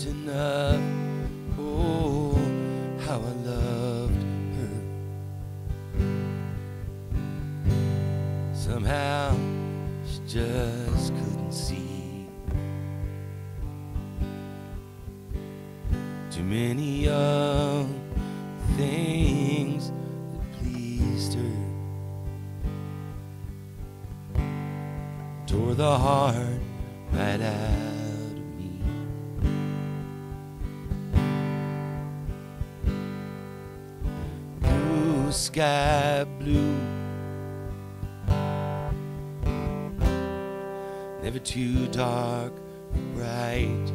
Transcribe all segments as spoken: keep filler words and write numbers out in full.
loved enough. Oh, how I loved her. Somehow she just couldn't see. Too many of things that pleased her tore the heart right out of me. Blue sky blue, never too dark or bright.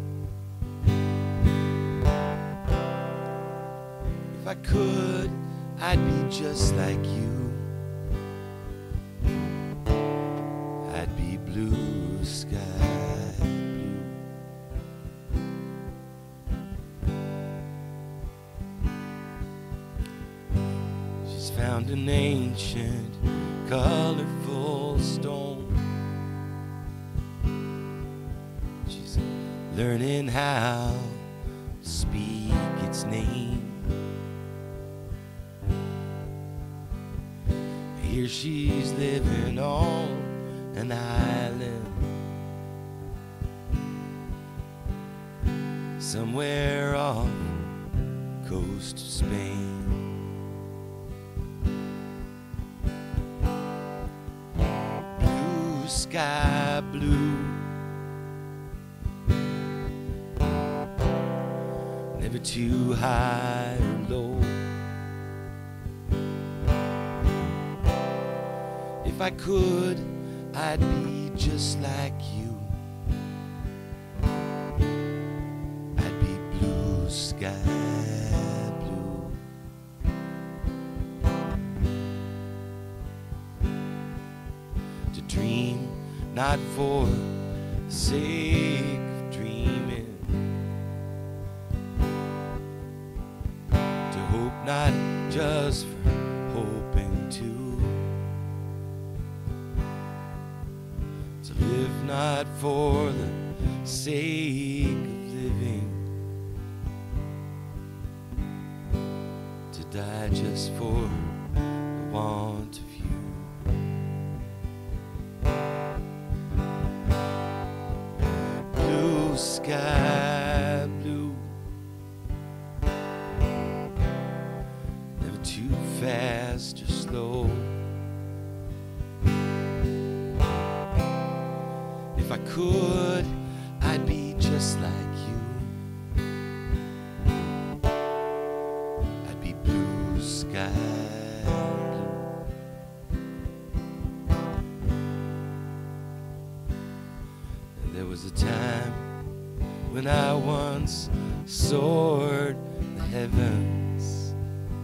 If I could, I'd be just like you. I'd be blue sky blue. She's found an ancient, colorful stone. She's learning how to speak its name. Here she's living on an island somewhere off the coast of Spain. Blue sky blue, never too high or low. If I could, I'd be just like you. I'd be blue sky blue. To dream, not for the sake of dreaming. To hope, not just for hoping to. To live not for the sake of living. To die just for the want of you. Blue sky blue, never too fast or slow. If I could, I'd be just like you. I'd be blue sky blue. And there was a time when I once soared the heavens,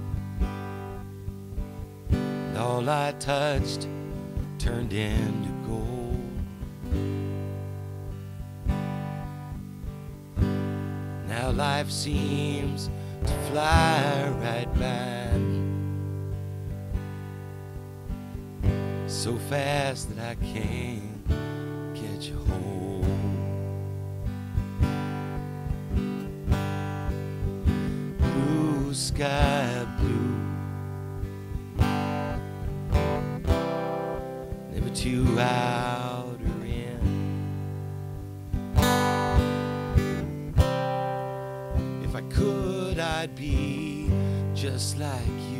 and all I touched turned into gold. Now life seems to fly right by me, so fast that I can't catch a hold. Blue sky blue, never too out or in. If I could, I'd be just like you.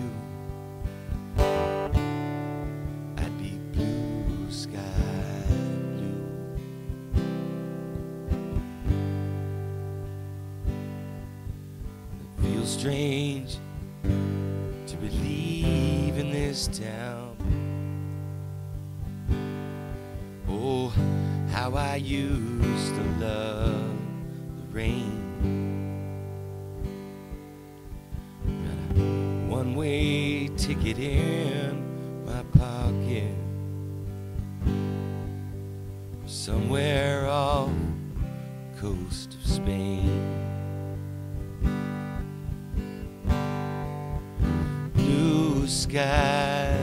I'd be blue sky blue. It feels strange to believe in this town. Oh, how I used to love the rain. One-way ticket in my pocket, somewhere off the coast of Spain. Blue sky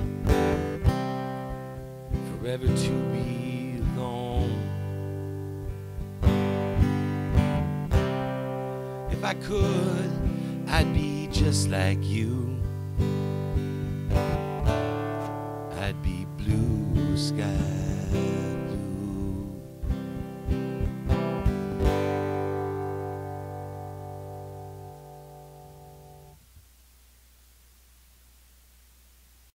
blue, forever to be alone. I could, I'd be just like you. I'd be blue sky